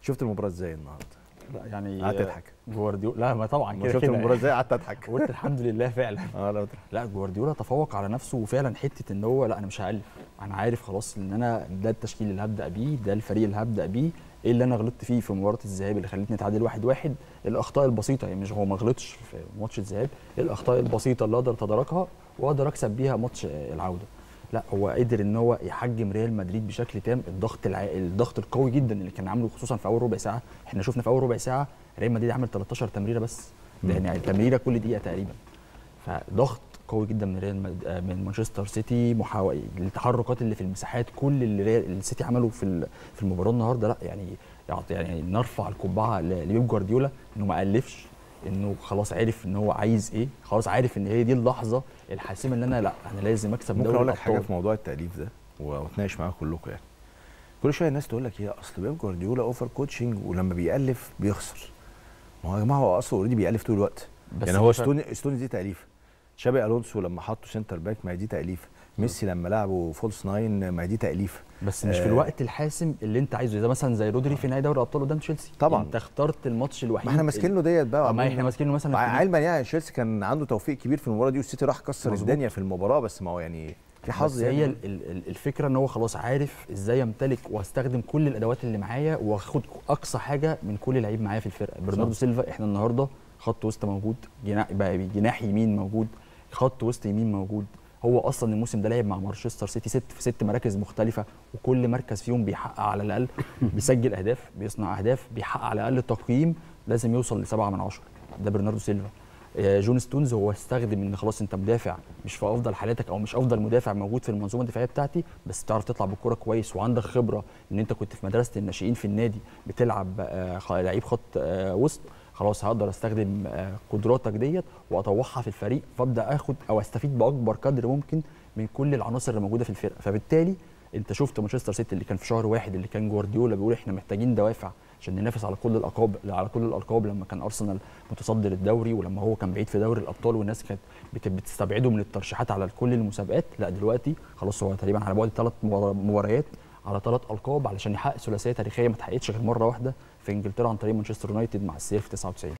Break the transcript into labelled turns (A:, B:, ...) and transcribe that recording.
A: شفت المباراه ازاي النهارده؟
B: لا يعني
A: قعدت تضحك.
B: جوارديولا، لا ما طبعا كده
A: شفت
B: كده
A: المباراه ازاي؟ قعدت اضحك.
B: قلت الحمد لله فعلا.
A: لا
B: لا جوارديولا تفوق على نفسه، وفعلا حته ان هو لا انا مش هألف، انا عارف خلاص ان انا ده التشكيل اللي هبدا بيه، ده الفريق اللي هبدا بيه. ايه اللي انا غلطت فيه في مباراه الذهاب اللي خلتني اتعادل 1-1؟ الاخطاء البسيطه، يعني مش هو ما غلطش في ماتش الذهاب، الاخطاء البسيطه اللي اقدر اتداركها واقدر اكسب بيها ماتش العوده. لا هو قدر ان هو يحجم ريال مدريد بشكل تام. الضغط القوي جدا اللي كان عامله خصوصا في اول ربع ساعه، احنا شفنا في اول ربع ساعه ريال مدريد عمل 13 تمريره بس، ده يعني تمريره كل دقيقه تقريبا. فضغط قوي جدا من من مانشستر سيتي، التحركات اللي في المساحات، كل اللي السيتي عمله في المباراه النهارده. لا يعني نرفع القبعه لبيب جوارديولا انه ما الفش، انه خلاص عارف ان هو عايز ايه، خلاص عارف ان هي دي اللحظه الحاسمه اللي انا لازم اكسب دوري
A: ممكن اقول لك
B: الابطال.
A: حاجه في موضوع التاليف ده واتناقش معاكم كلكم يعني. كل شويه الناس تقول لك ايه، اصل بيب جوارديولا اوفر كوتشنج ولما بيالف بيخسر. ما هو يا جماعه هو اصلا اوريدي بيالف طول الوقت. يعني هو ستوني دي تاليفه، شابي الونسو لما حطه سنتر باك ما هي دي تاليفه، ميسي لما لعبه فولس ناين ما هي دي تاليفه،
B: بس مش في الوقت الحاسم اللي انت عايزه، زي مثلا زي رودري في نهائي دوري الابطال قدام تشيلسي.
A: طبعا
B: انت اخترت الماتش الوحيد.
A: ما احنا ماسكين له ديت بقى،
B: ما احنا ماسكين له مثلا
A: علما يعني تشيلسي كان عنده توفيق كبير في المباراه دي والسيتي راح كسر الدنيا في المباراه، بس ما هو يعني في حظ يعني.
B: هي الفكره ان هو خلاص عارف ازاي يمتلك واستخدم كل الادوات اللي معايا واخد اقصى حاجه من كل لعيب معايا في الفرقه. برناردو سيلفا احنا النهارده خط وسط موجود، جناح يمين موجود، خط وسط يمين موجود. هو اصلا الموسم ده لعب مع مانشستر سيتي في 6 مراكز مختلفه، وكل مركز فيهم بيحقق على الاقل بيسجل اهداف، بيصنع اهداف، بيحقق على الاقل تقييم لازم يوصل ل7 من 10. ده برناردو سيلفا. جون ستونز هو استخدم ان خلاص انت مدافع مش في افضل حالاتك او مش افضل مدافع موجود في المنظومه الدفاعيه بتاعتي، بس بتعرف تطلع بالكوره كويس وعندك خبره ان انت كنت في مدرسه الناشئين في النادي بتلعب لعيب خط وسط. خلاص هقدر استخدم قدراتك ديت واطوعها في الفريق، فابدا اخد او استفيد باكبر قدر ممكن من كل العناصر اللي موجوده في الفرقه. فبالتالي انت شفت مانشستر سيتي اللي كان في شهر واحد اللي كان جوارديولا بيقول احنا محتاجين دوافع عشان ننافس على كل الالقاب لما كان ارسنال متصدر الدوري، ولما هو كان بعيد في دوري الابطال والناس كانت بتستبعده من الترشيحات على كل المسابقات. لا دلوقتي خلاص هو تقريبا على بعد 3 مباريات على 3 القاب علشان يحقق ثلاثيه تاريخيه ما اتحققتش غير مره واحده في انجلترا عن طريق مانشستر يونايتد مع السير في 99.